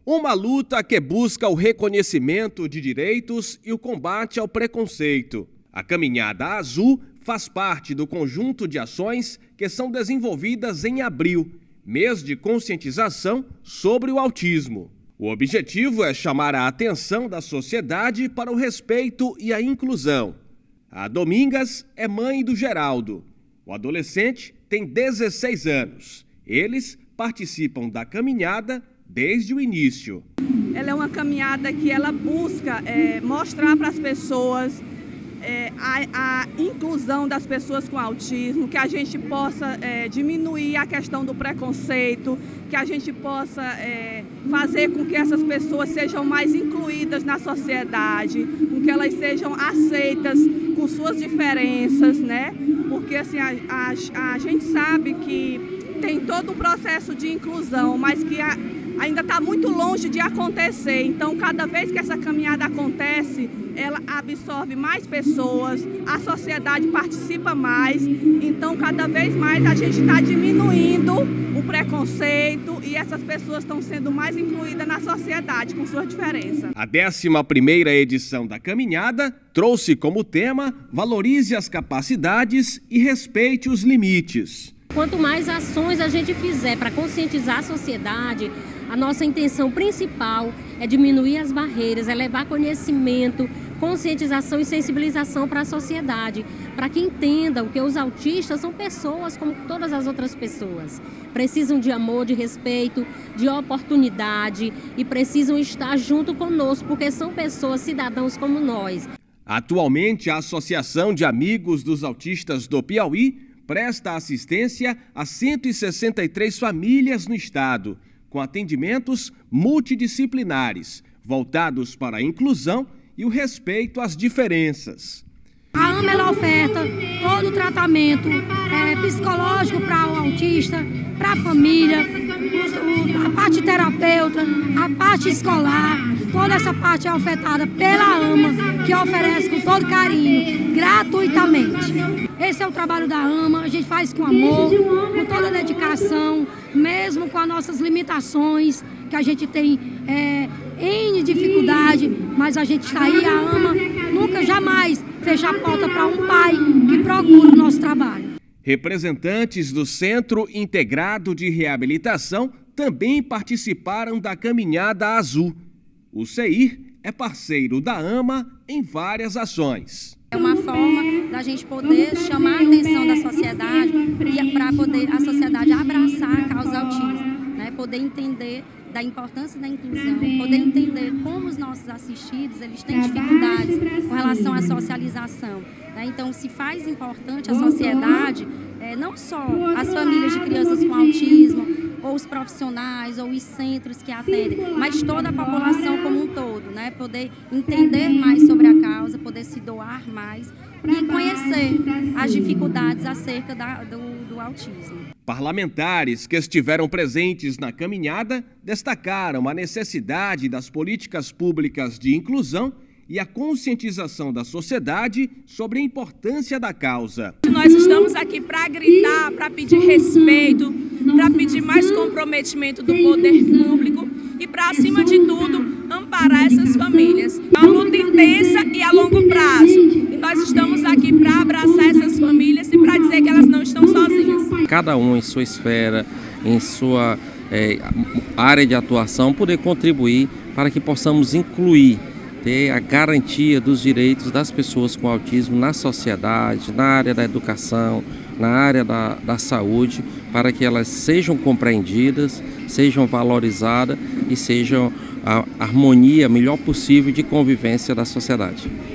Uma luta que busca o reconhecimento de direitos e o combate ao preconceito. A Caminhada Azul faz parte do conjunto de ações que são desenvolvidas em abril, mês de conscientização sobre o autismo. O objetivo é chamar a atenção da sociedade para o respeito e a inclusão. A Domingas é mãe do Geraldo. O adolescente tem 16 anos. Eles participam da caminhada desde o início. Ela é uma caminhada que ela busca mostrar para as pessoas a inclusão das pessoas com autismo, que a gente possa diminuir a questão do preconceito, que a gente possa fazer com que essas pessoas sejam mais incluídas na sociedade, com que elas sejam aceitas com suas diferenças, né? Porque assim, a gente sabe que tem todo um processo de inclusão, mas que ainda está muito longe de acontecer. Então, cada vez que essa caminhada acontece, ela absorve mais pessoas, a sociedade participa mais. Então, cada vez mais a gente está diminuindo o preconceito e essas pessoas estão sendo mais incluídas na sociedade, com suas diferenças. A 11ª edição da caminhada trouxe como tema Valorize as capacidades e respeite os limites. Quanto mais ações a gente fizer para conscientizar a sociedade, a nossa intenção principal é diminuir as barreiras, é levar conhecimento, conscientização e sensibilização para a sociedade, para que entendam que os autistas são pessoas como todas as outras pessoas. Precisam de amor, de respeito, de oportunidade e precisam estar junto conosco, porque são pessoas, cidadãos como nós. Atualmente, a Associação de Amigos dos Autistas do Piauí presta assistência a 163 famílias no estado, com atendimentos multidisciplinares, voltados para a inclusão e o respeito às diferenças. A AMA ela oferta todo o tratamento psicológico para o autista, para a família, a parte terapeuta, a parte escolar, toda essa parte é ofertada pela AMA, que oferece com todo carinho, gratuitamente. Esse é o trabalho da AMA, a gente faz com amor, com toda a dedicação, mesmo com as nossas limitações, que a gente tem N dificuldade, mas a gente está aí, a AMA nunca, jamais fecha a porta para um pai que procura o nosso trabalho. Representantes do Centro Integrado de Reabilitação também participaram da Caminhada Azul. O CEIR é parceiro da AMA em várias ações. É uma forma da gente poder chamar a atenção da sociedade e para poder a sociedade abraçar a causa autismo, né? Poder entender da importância da inclusão, poder entender como os nossos assistidos eles têm dificuldades com relação à socialização, né? Então, se faz importante a sociedade, não só as famílias de crianças com autismo, ou os profissionais, ou os centros que atendem, mas toda a população como um todo, né? Poder entender mais sobre a causa, poder se doar mais e conhecer as dificuldades acerca do autismo. Parlamentares que estiveram presentes na caminhada destacaram a necessidade das políticas públicas de inclusão e a conscientização da sociedade sobre a importância da causa. Nós estamos aqui para gritar, para pedir respeito, para pedir mais comprometimento do poder público e para, acima de tudo, amparar essas famílias. É uma luta intensa e a longo prazo. E nós estamos aqui para abraçar essas famílias e para dizer que elas não estão sozinhas. Cada um em sua esfera, em sua área de atuação, poder contribuir para que possamos incluir, ter a garantia dos direitos das pessoas com autismo na sociedade, na área da educação, na área da saúde, para que elas sejam compreendidas, sejam valorizadas e sejam a harmonia melhor possível de convivência da sociedade.